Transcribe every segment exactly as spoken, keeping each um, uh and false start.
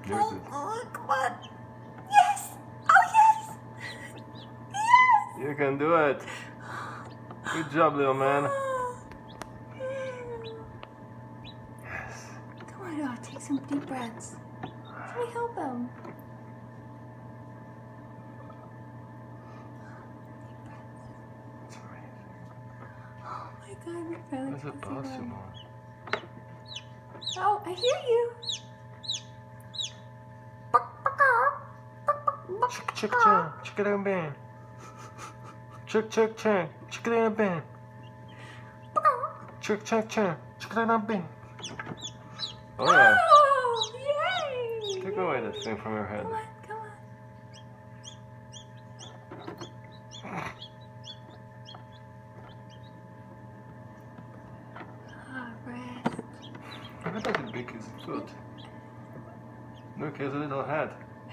Oh, oh, come on. Yes! Oh, yes! Yes! You can do it. Good job, little man. Yes. Come on, oh, take some deep breaths. Let me help him. It's amazing. Oh my God, we're finally What's it possible? Oh, I hear you. Chick, chick, chick, chick it in bed. Chick, chick, chick, chick it in bed. Chick, chick, chick, chick it in bed. Oh yeah. Oh, yay! Take away this thing from your head. Come on, come on. Ah, rest. I thought the beak is good. Look, he has a little head.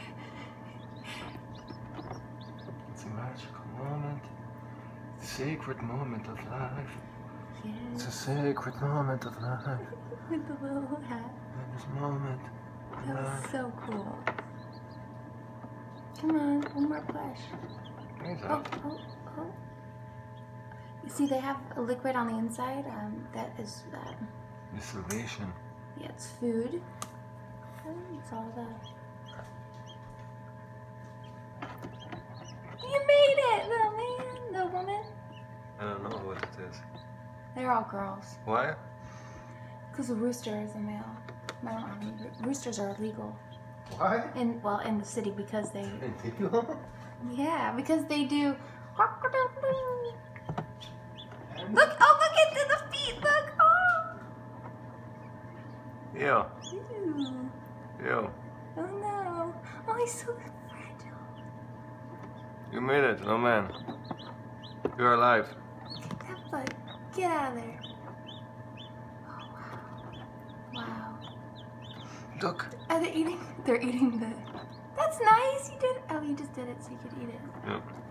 It's a magical moment. It's a sacred moment of life. Yes. It's a sacred moment of life. With the little hat. And this moment of That was life. so cool. Come on, one more push. Thanks, Oh, Al. oh, oh. You see, they have a liquid on the inside. Um, that is, um, The salvation. yeah, it's food. Oh, it's all the. You made it, little man, little woman. I don't know what it is. They're all girls. Why? Because a rooster is a male. I don't have any. Roosters are illegal. Why? In well, in the city because they. Illegal? Yeah, because they do. Look! Oh, look at the feet! Look! Oh! Yeah. Ew. Yeah. Oh no! Oh, he's so fragile. You made it, no man. You're alive. That foot. Get out of there. Oh wow. Wow. Look. Are they eating? They're eating the. That's nice. You did. Oh, you just did it so you could eat it. Yeah.